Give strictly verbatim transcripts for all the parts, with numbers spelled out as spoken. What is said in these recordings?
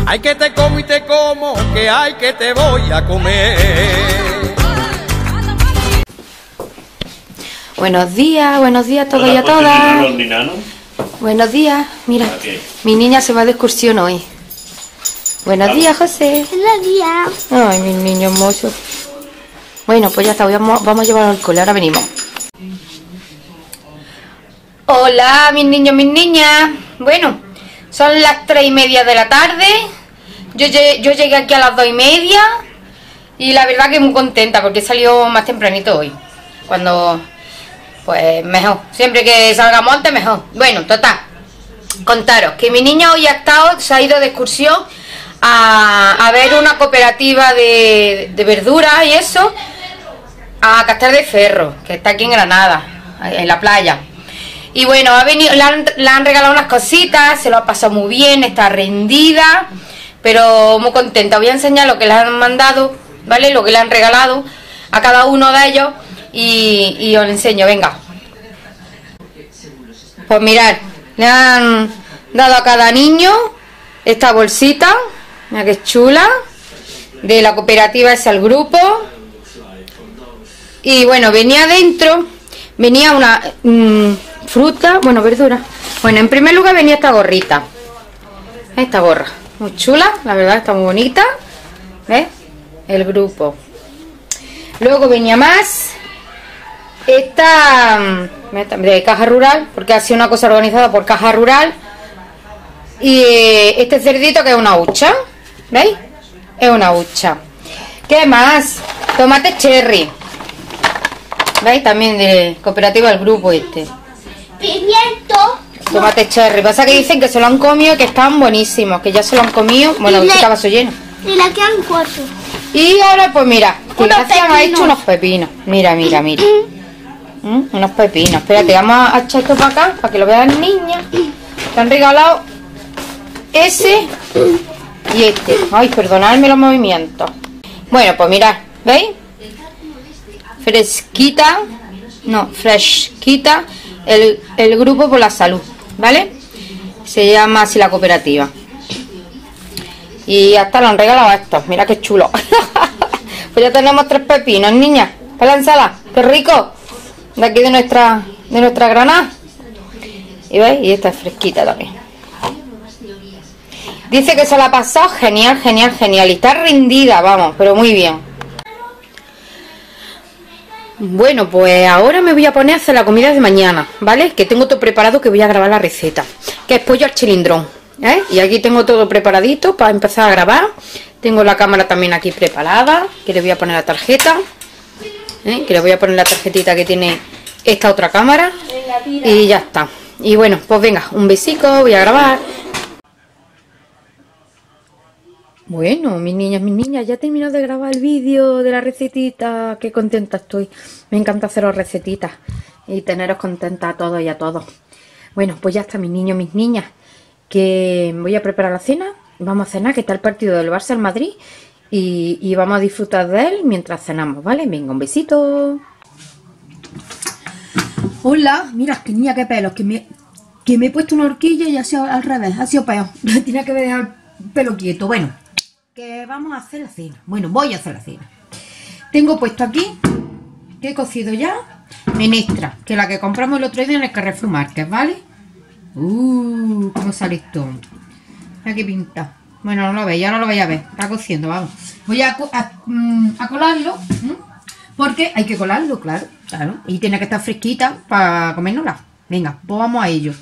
Ay que te como y te como, que ay que te voy a comer. Buenos días, buenos días a todos y a todas. Buenos días, mira, okay. Mi niña se va de excursión hoy. Buenos días, José. Buenos días. Ay, mi niño hermoso. Bueno, pues ya está, vamos, vamos a llevarlo al cole, ahora venimos. Hola, mis niños, mis niñas. Bueno, son las tres y media de la tarde. Yo, yo llegué aquí a las dos y media. Y la verdad que muy contenta porque he salido más tempranito hoy. Cuando... Pues mejor, siempre que salgamos antes mejor. Bueno, total, contaros que mi niña hoy ha estado, se ha ido de excursión a, a ver una cooperativa de, de verduras y eso, a Castel de Ferro, que está aquí en Granada, en la playa. Y bueno, ha venido, le han, le han regalado unas cositas, se lo ha pasado muy bien, está rendida, pero muy contenta. Voy a enseñar lo que le han mandado, ¿vale? Lo que le han regalado a cada uno de ellos. Y, y os lo enseño, venga. Pues mirad, le han dado a cada niño esta bolsita, mira que chula, de la cooperativa Es el Grupo. Y bueno, venía dentro, venía una mmm, fruta, bueno, verdura. Bueno, en primer lugar venía esta gorrita, esta gorra, muy chula, la verdad está muy bonita, ¿ves? El Grupo. Luego venía más. Esta de Caja Rural, porque ha sido una cosa organizada por Caja Rural. Y este cerdito que es una hucha, ¿veis? Es una hucha. ¿Qué más? Tomate cherry, ¿veis? También de cooperativa El Grupo este. Pimiento. Tomate cherry. Pasa que dicen que se lo han comido, que están buenísimos, que ya se lo han comido. Bueno, que estaba vaso lleno. Y le quedan cuatro. Y ahora pues mira, que Gracia me ha hecho unos pepinos. Mira, mira, mira. ¿Mm? Unos pepinos. Espérate, vamos a echar esto para acá para que lo vean niñas. Te han regalado ese y este. Ay, perdonadme los movimientos. Bueno, pues mirad, ¿veis? Fresquita. No, fresquita. El, el Grupo por la Salud, ¿vale? Se llama así la cooperativa. Y hasta lo han regalado a estos. Mira qué chulo. Pues ya tenemos tres pepinos, niñas, para la ensalada. Qué rico. De aquí de nuestra de nuestra granada. ¿Y veis? Y esta es fresquita también. Dice que se la ha pasado genial, genial, genial. Y está rendida, vamos, pero muy bien. Bueno, pues ahora me voy a poner a hacer la comida de mañana, ¿vale? Que tengo todo preparado, que voy a grabar la receta. Que es pollo al chilindrón, ¿eh? Y aquí tengo todo preparadito para empezar a grabar. Tengo la cámara también aquí preparada, que le voy a poner la tarjeta. ¿Eh? Que le voy a poner la tarjetita que tiene esta otra cámara y ya está. Y bueno, pues venga, un besico, voy a grabar. Bueno, mis niñas, mis niñas, ya he terminado de grabar el vídeo de la recetita. Qué contenta estoy. Me encanta haceros recetitas y teneros contentas a todos y a todos. Bueno, pues ya está, mis niños, mis niñas, que voy a preparar la cena. Vamos a cenar, que está el partido del Barça al Madrid. Y, y vamos a disfrutar de él mientras cenamos, ¿vale? Venga, un besito. Hola, mira, que niña, qué pelos, que me, que me he puesto una horquilla y ha sido al revés, ha sido peor. Tenía que dejar el pelo quieto. Bueno, que vamos a hacer la cena. Bueno, voy a hacer la cena. Tengo puesto aquí, que he cocido ya, menestra, que la que compramos el otro día en el Carrefour Market, ¿vale? Uh, cómo sale esto. Mira qué pinta. Bueno, no lo veis, ya no lo vais a ver. Está cociendo, vamos. Voy a, a, a colarlo. ¿eh? Porque hay que colarlo, claro. Claro. Y tiene que estar fresquita para comérnosla. Venga, pues vamos a ello.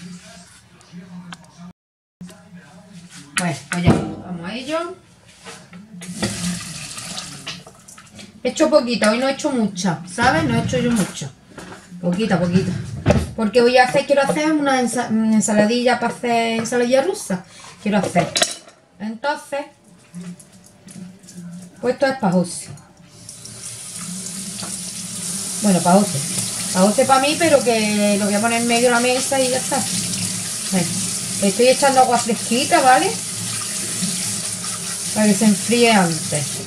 Pues, pues ya, vamos a ello. He hecho poquita, hoy no he hecho mucha, ¿sabes? No he hecho yo mucha. Poquita, poquita. Porque voy a hacer, quiero hacer una, ensa una ensaladilla para hacer ensaladilla rusa. Quiero hacer. Entonces, pues esto es para José. Bueno, para José. Para José para mí, pero que lo voy a poner en medio de la mesa y ya está. Bueno, estoy echando agua fresquita, ¿vale? Para que se enfríe antes.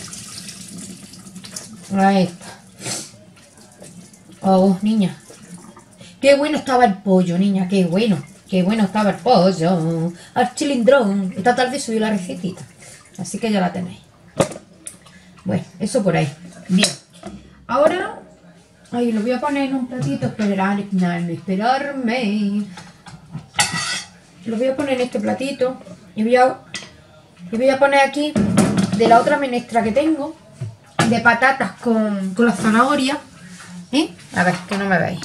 Ahí está. Oh, niña. Qué bueno estaba el pollo, niña, qué bueno. Qué bueno estaba el pollo, al chilindrón. Esta tarde subí la recetita, así que ya la tenéis. Bueno, eso por ahí. Bien, ahora, ay, lo voy a poner en un platito. Esperarme, esperarme, esperarme. Lo voy a poner en este platito y voy a, y voy a poner aquí de la otra menestra que tengo, de patatas con, con la zanahoria. ¿Eh? A ver, que no me veis.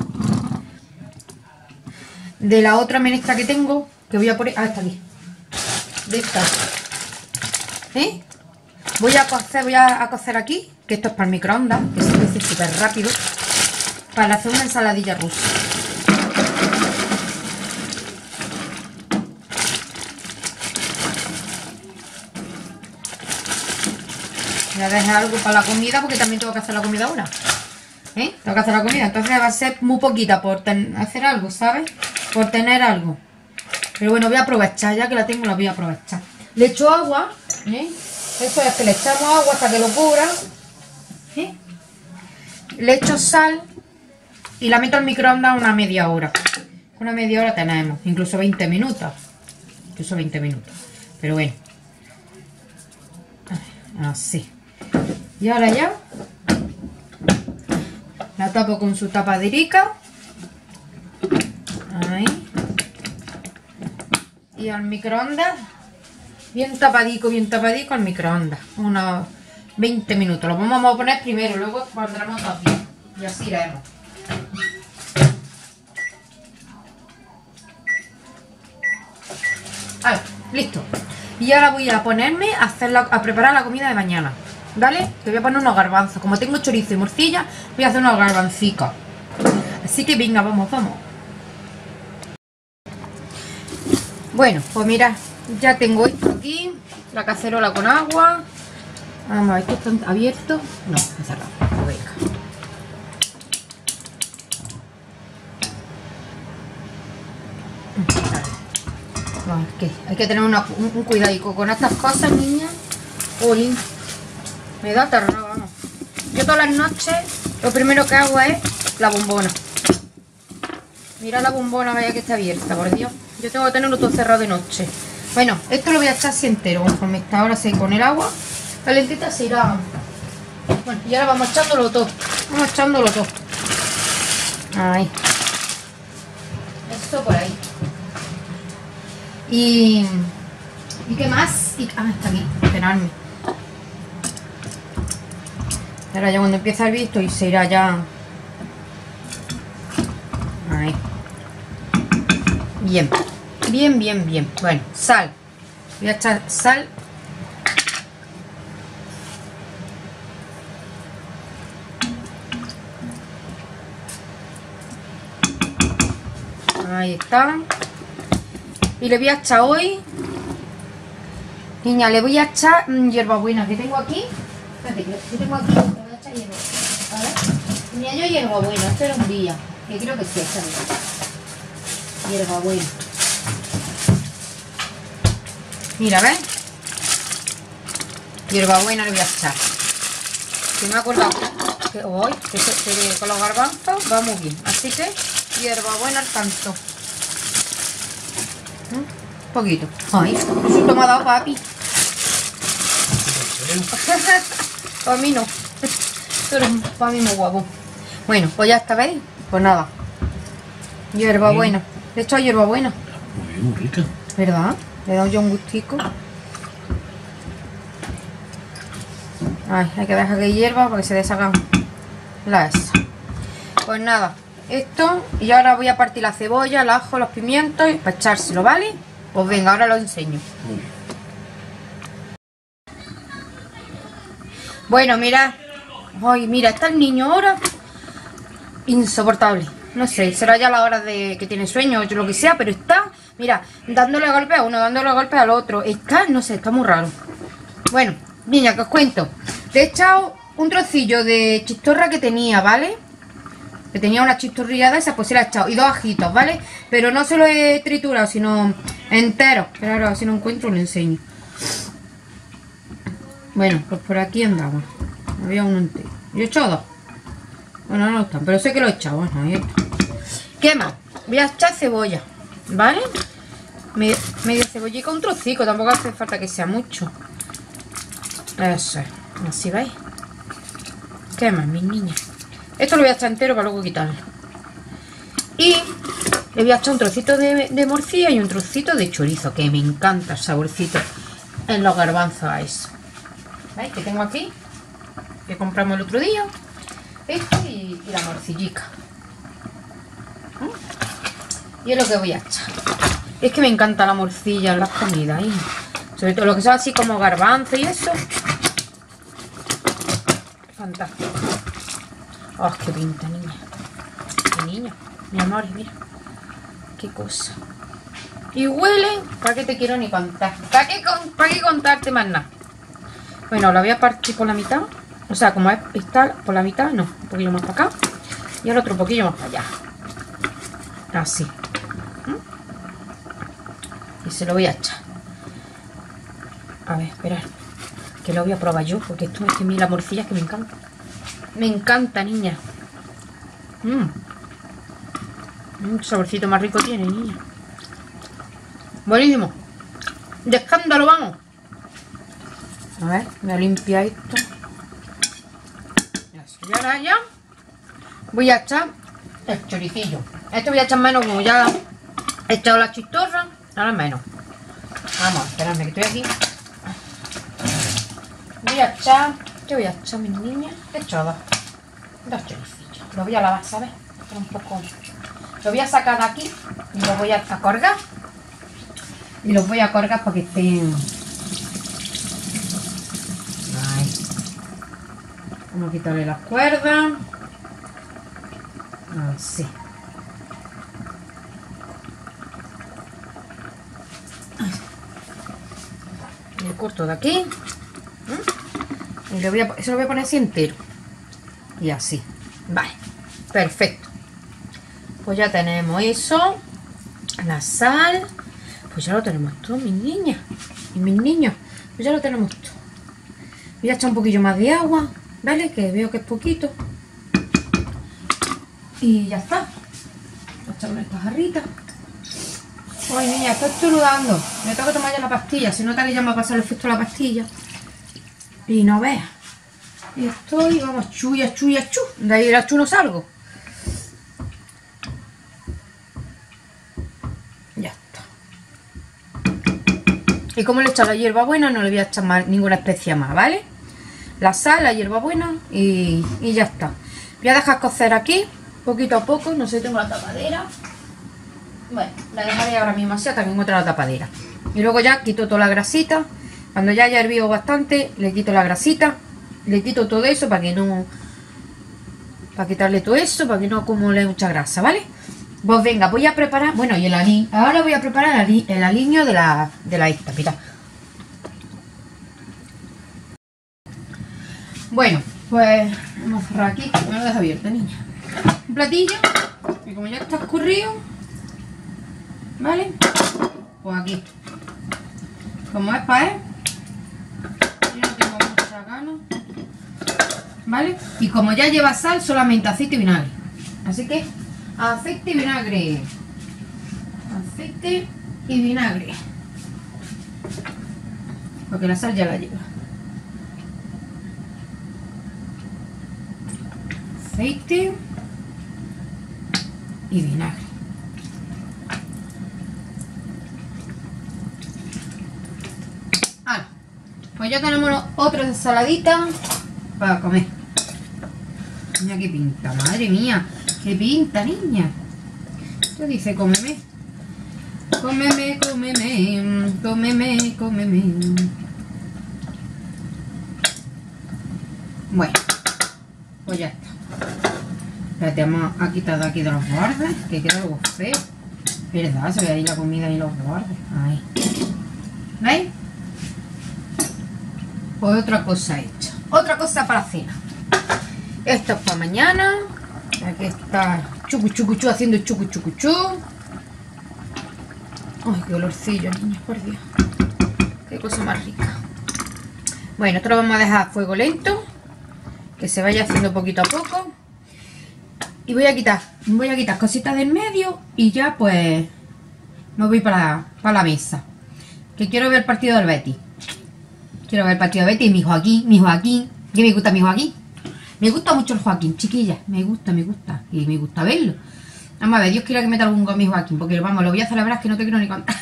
De la otra menestra que tengo, que voy a poner... Ah, está aquí. De esta. ¿Eh? Voy a cocer, voy a, a cocer aquí, que esto es para el microondas, que se hace súper rápido, para hacer una ensaladilla rusa. Voy a dejar algo para la comida, porque también tengo que hacer la comida ahora. ¿Eh? Tengo que hacer la comida, entonces va a ser muy poquita por hacer algo, ¿sabes? Por tener algo. Pero bueno, voy a aprovechar, ya que la tengo la voy a aprovechar. Le echo agua, ¿eh? Eso es que le echamos agua hasta que lo cubra, ¿eh? Le echo sal y la meto al microondas una media hora. Una media hora tenemos, incluso veinte minutos. Incluso veinte minutos. Pero bueno. Así. Y ahora ya la tapo con su tapaderica. Ahí. Y al microondas. Bien tapadico, bien tapadico al microondas. Unos veinte minutos. Lo vamos a poner primero, luego pondremos también. Y así iremos. Vale, listo. Y ahora voy a ponerme a, hacer la, a preparar la comida de mañana. ¿Vale? Te voy a poner unos garbanzos. Como tengo chorizo y morcilla, voy a hacer unos garbancicos. Así que venga, vamos, vamos. Bueno, pues mirad, ya tengo esto aquí, la cacerola con agua. Vamos a ver, ¿esto está abierto? No, está cerrado. Pues venga. Bueno, es que hay que tener una, un, un cuidadico con estas cosas, niñas. Uy, me da terror, vamos. Yo todas las noches lo primero que hago es la bombona. Mira la bombona, vaya que está abierta, por Dios. Yo tengo que tenerlo todo cerrado de noche. Bueno, esto lo voy a echar así entero. Conforme está ahora se con el agua calentita se irá. Bueno, y ahora vamos echándolo todo. Vamos echándolo todo. Ahí. Esto por ahí. Y... ¿Y qué más? Y, ah, está aquí. Esperadme. Ahora ya cuando empieza el visto y se irá ya. Ahí. Bien. Bien, bien, bien. Bueno, sal. Voy a echar sal. Ahí está. Y le voy a echar hoy. Niña, le voy a echar mmm, hierbabuena que tengo aquí. Espérate, que tengo aquí. Le voy a echar hierbabuena. A ver. Tenía yo hierbabuena. Este era un día. Que creo que sí, esta es hierbabuena. Mira, ¿ves? Hierbabuena le voy a echar. Que me he acordado que hoy que, que, que con los garbanzos va muy bien. Así que hierbabuena al tanto. Un poquito. Ay, eso me ha dado papi. Para mí no. Pero para mí muy guapo. Bueno, pues ya está, ¿veis? Pues nada. Hierbabuena. Le he echado hierbabuena. Muy bien, muy rica. ¿Verdad? Le he dado yo un gustico. Ay, hay que dejar que hierva para que se deshagan las. Pues nada, esto. Y ahora voy a partir la cebolla, el ajo, los pimientos para echárselo, ¿vale? Pues venga, ahora lo enseño. Muy bien. Bueno, mirad. Ay, mira, está el niño ahora. Insoportable. No sé, será ya la hora de que tiene sueño o lo que sea, pero está, mira, dándole golpe a uno, dándole golpe al otro. Está, no sé, está muy raro. Bueno, niña, que os cuento. Le he echado un trocillo de chistorra que tenía, ¿vale? Que tenía una chistorrilla de esa, pues se la he echado. Y dos ajitos, ¿vale? Pero no se lo he triturado, sino entero. Pero ahora, si no encuentro, lo enseño. Bueno, pues por aquí andamos. Había uno entero. Yo he echado dos. Bueno, no están, pero sé que lo he echado. Bueno, ahí está. ¿Qué más? Voy a echar cebolla, ¿vale? Medio, medio cebollica, un trocico, tampoco hace falta que sea mucho. Eso es, así veis. ¿Qué más, mis niñas? Esto lo voy a echar entero para luego quitarlo. Y le voy a echar un trocito de, de morcilla y un trocito de chorizo, que me encanta el saborcito en los garbanzos a eso. ¿Veis? Que tengo aquí, que compramos el otro día. Esto y, y la morcillica. ¿Mm? Y es lo que voy a echar. Es que me encanta la morcilla en las comidas. ¿eh? Sobre todo lo que son así como garbanzo y eso. Fantástico. ¡Oh, qué pinta, niña! Mi niña, mi amor, mira. Qué cosa. Y huele, ¿para qué te quiero ni contar? ¿Para qué, para qué contarte más nada? Bueno, la voy a partir por la mitad. O sea, como está por la mitad, no, un poquillo más para acá. Y el otro poquillo más para allá. Así. ¿Mm? Y se lo voy a echar. A ver, esperad. Que lo voy a probar yo, porque esto es que mira la morcilla que me encanta. Me encanta, niña. Mmm. Un saborcito más rico tiene, niña. Buenísimo. De escándalo, vamos. A ver, voy a limpiar esto. Y ahora ya voy a echar el choricillo. Esto voy a echar menos, como ya he echado la chistorra. Ahora menos. Vamos, esperadme que estoy aquí. Voy a echar... ¿Qué voy a echar, mis niñas? He echado dos. Dos choricillos. Lo voy a lavar, ¿sabes? Un poco... Lo voy a sacar de aquí y los voy a colgar. Y los voy a colgar para que estén... Ahí. Vamos a quitarle las cuerdas. Así. Le corto de aquí. Y le voy a, eso lo voy a poner así entero. Y así. Vale. Perfecto. Pues ya tenemos eso. La sal. Pues ya lo tenemos todo, mis niñas. Y mis niños. Pues ya lo tenemos todo. Voy a echar un poquillo más de agua. ¿Vale? Que veo que es poquito. Y ya está. Voy a echar una jarrita. Ay, niña, estoy estornudando. Me tengo que tomar ya la pastilla. Se nota que ya me ha pasado el efecto de la pastilla. Y no veas. Y estoy, vamos, chuya, chuya, chu. De ahí la chu no salgo. Ya está. Y como le he echado la hierbabuena, no le voy a echar más, ninguna especia más, ¿vale? La sal, la hierbabuena y, y ya está. Voy a dejar cocer aquí, poquito a poco. No sé si tengo la tapadera. Bueno, la dejaré ahora mismo así hasta que encuentre la tapadera. Y luego ya quito toda la grasita. Cuando ya haya hervido bastante, le quito la grasita. Le quito todo eso para que no... Para quitarle todo eso, para que no acumule mucha grasa, ¿vale? Pues venga, voy a preparar... Bueno, y el aliño. Ahora voy a preparar el, el aliño de la, de la esta, mirad. Bueno, pues vamos a cerrar aquí. Me lo dejo abierto, niña. Un platillo. Y como ya está escurrido, ¿vale? Pues aquí. Como es para él, yo no tengo mucha gana, ¿vale? Y como ya lleva sal, solamente aceite y vinagre. Así que aceite y vinagre. Aceite y vinagre. Porque la sal ya la lleva. Aceite y vinagre. Ah, pues ya tenemos otra ensaladita para comer. Mira qué pinta, madre mía. Qué pinta, niña. Esto dice cómeme. Cómeme, cómeme, cómeme, cómeme. Bueno, pues ya está. Espérate, vamos a quitar de aquí de los bordes, que queda algo feo. ¿Verdad? Se ve ahí la comida y los bordes. Ahí. ¿Veis? Pues otra cosa hecha. Otra cosa para cena. Esto es para mañana. Aquí está chucu chucu chu haciendo chucu chucu chu. Ay, qué olorcillo, niños, por Dios. Qué cosa más rica. Bueno, esto lo vamos a dejar a fuego lento, que se vaya haciendo poquito a poco. Y voy a quitar, voy a quitar cositas del medio y ya pues me voy para, para la mesa. Que quiero ver el partido del Betis. Quiero ver el partido del Betis y mi Joaquín, mi Joaquín. ¿Qué me gusta mi Joaquín? Me gusta mucho el Joaquín, chiquillas. Me gusta, me gusta. Y me gusta verlo. Vamos a ver, Dios quiera que meta algún gol mi Joaquín. Porque vamos, lo voy a celebrar, es que no te quiero ni contar.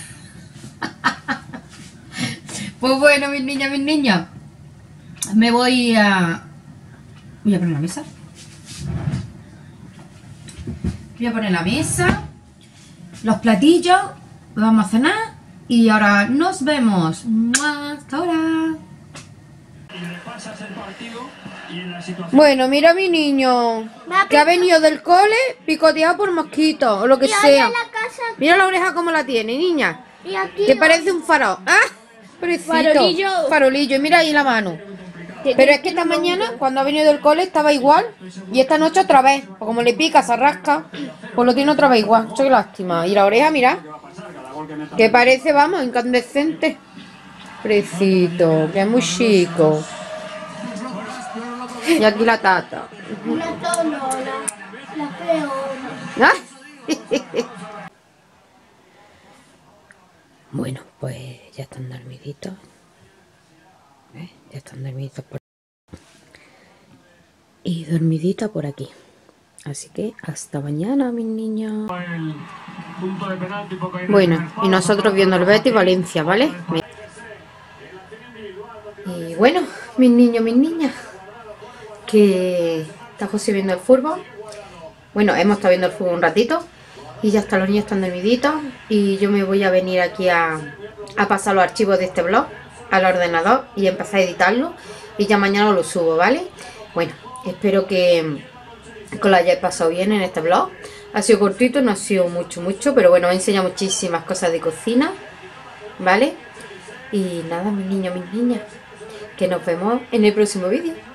Pues bueno, mis niñas, mis niños. Me voy a... Voy a poner la mesa. Voy a poner la mesa. Los platillos. Vamos a cenar. Y ahora nos vemos. Hasta ahora. Bueno, mira a mi niño. Que ha venido del cole picoteado por mosquitos o lo que sea. Mira la oreja como la tiene, niña. Que parece un farol. ¡Ah! Pobrecito. Farolillo. Farolillo. Y mira ahí la mano. Pero es que esta mañana, cuando ha venido del cole, estaba igual. Y esta noche otra vez. Pues como le pica, se rasca, pues lo tiene otra vez igual. Qué lástima. Y la oreja, mira. Que parece, vamos, incandescente. Precito, que es muy chico. Y aquí la tata. La tonona, la peona. ¿Ah? Bueno, pues ya están dormiditos. ¿Ves? Ya están dormiditos por aquí. Y dormidita por aquí. Así que hasta mañana, mis niños. Bueno, y nosotros viendo el Betis Valencia, ¿vale? Y bueno, mis niños, mis niñas, que está José viendo el fútbol. Bueno, hemos estado viendo el fútbol un ratito y ya hasta los niños están dormiditos. Y yo me voy a venir aquí a, a pasar los archivos de este blog al ordenador y empezar a editarlo. Y ya mañana lo subo, ¿vale? Bueno, espero que, que lo hayáis pasado bien en este blog. Ha sido cortito, no ha sido mucho, mucho, pero bueno, me enseña muchísimas cosas de cocina, ¿vale? Y nada, mis niños, mis niñas, que nos vemos en el próximo vídeo.